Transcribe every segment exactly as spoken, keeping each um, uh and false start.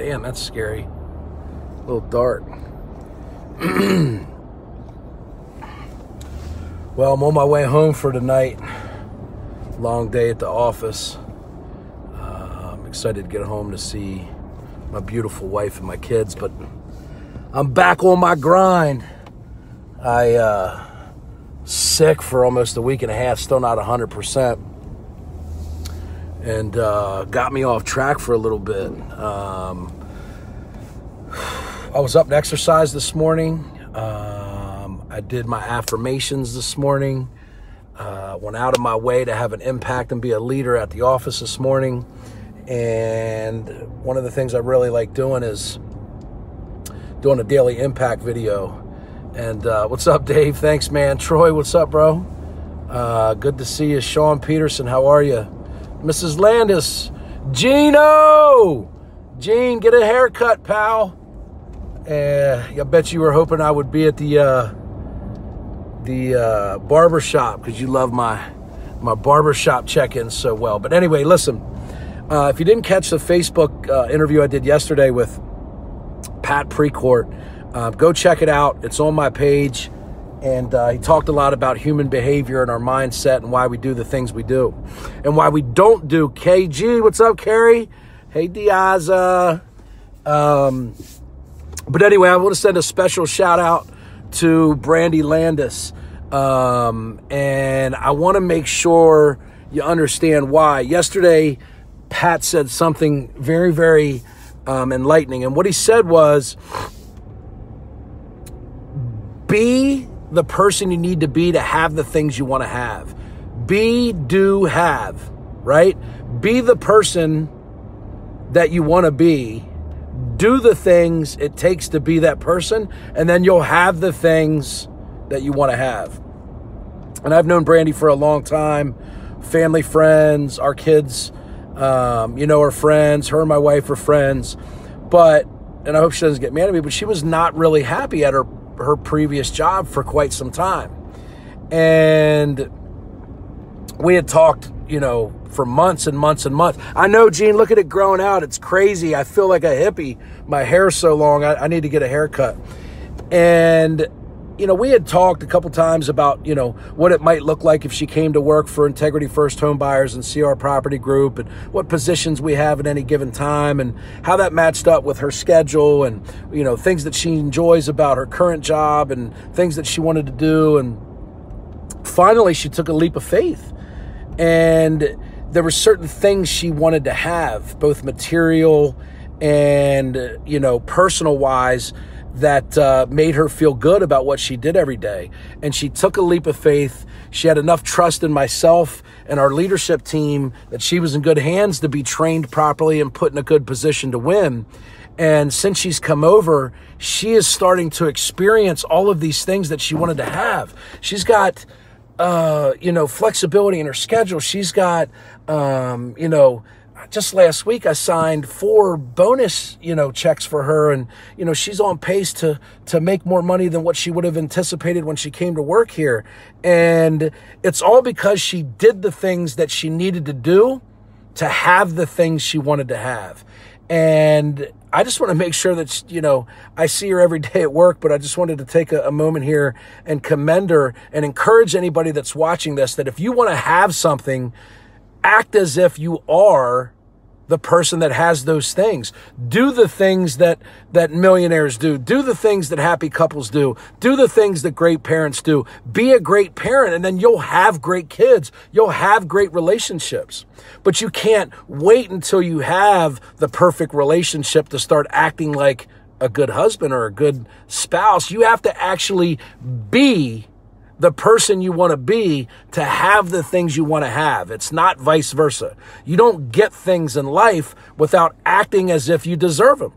Damn, that's scary. A little dark. Well, I'm on my way home for tonight. Long day at the office. Uh, I'm excited to get home to see my beautiful wife and my kids, but I'm back on my grind. I uh sick for almost a week and a half, still not one hundred percent, and uh got me off track for a little bit. um I was up and exercised this morning. um I did my affirmations this morning. Uh went out of my way to have an impact and be a leader at the office this morning. And one of the things I really like doing is doing a daily impact video. And uh, what's up, Dave? Thanks, man. Troy, what's up, bro? Uh, good to see you. Sean Peterson, how are you? Missus Landis. Gino! Gene, get a haircut, pal. Uh, I bet you were hoping I would be at the uh, the uh, barber shop because you love my, my barbershop check-ins so well. But anyway, listen. Uh, if you didn't catch the Facebook uh, interview I did yesterday with Pat Precourt, uh, go check it out. It's on my page. And uh, he talked a lot about human behavior and our mindset and why we do the things we do and why we don't do. K G, what's up, Carrie? Hey, Diaza. Um, but anyway, I want to send a special shout out to Brandy Landis. Um, and I want to make sure you understand why. Yesterday, Pat said something very, very um, enlightening. And what he said was, be the person you need to be to have the things you want to have. Be, do, have, right? Be the person that you want to be. Do the things it takes to be that person, and then you'll have the things that you want to have. And I've known Brandy for a long time, family, friends, our kids, Um, you know, her friends, her and my wife are friends, but, and I hope she doesn't get mad at me, but she was not really happy at her, her previous job for quite some time. And we had talked, you know, for months and months and months. I know, Gene, look at it growing out. It's crazy. I feel like a hippie. My hair's so long. I, I need to get a haircut. And you know, we had talked a couple times about, you know, what it might look like if she came to work for Integrity First Home Buyers and C R Property Group, and what positions we have at any given time, and how that matched up with her schedule, and, you know, things that she enjoys about her current job and things that she wanted to do. And finally, she took a leap of faith. And there were certain things she wanted to have, both material and, you know, personal wise, that uh, made her feel good about what she did every day. And she took a leap of faith. She had enough trust in myself and our leadership team that she was in good hands to be trained properly and put in a good position to win. And since she's come over, she is starting to experience all of these things that she wanted to have. She's got, uh, you know, flexibility in her schedule. She's got, um, you know, just last week, I signed four bonus, you know, checks for her. And, you know, she's on pace to, to make more money than what she would have anticipated when she came to work here. And it's all because she did the things that she needed to do to have the things she wanted to have. And I just want to make sure that, you know, I see her every day at work, but I just wanted to take a, a moment here and commend her and encourage anybody that's watching this, that if you want to have something, act as if you are the person that has those things. Do the things that, that millionaires do. Do the things that happy couples do. Do the things that great parents do. Be a great parent, and then you'll have great kids. You'll have great relationships. But you can't wait until you have the perfect relationship to start acting like a good husband or a good spouse. You have to actually be the person you want to be to have the things you want to have. It's not vice versa. You don't get things in life without acting as if you deserve them.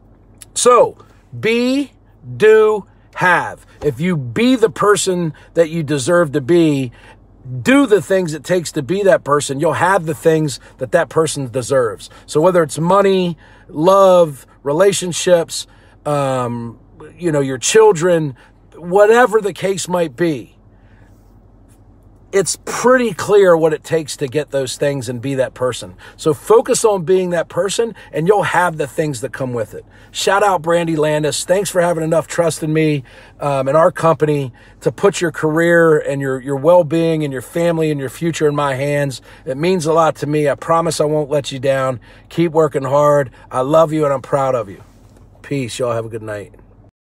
So be, do, have. If you be the person that you deserve to be, do the things it takes to be that person, you'll have the things that that person deserves. So whether it's money, love, relationships, um, you know, your children, whatever the case might be, it's pretty clear what it takes to get those things and be that person. So focus on being that person and you'll have the things that come with it. Shout out Brandy Landis. Thanks for having enough trust in me um, and our company to put your career and your, your well-being and your family and your future in my hands. It means a lot to me. I promise I won't let you down. Keep working hard. I love you and I'm proud of you. Peace. Y'all have a good night.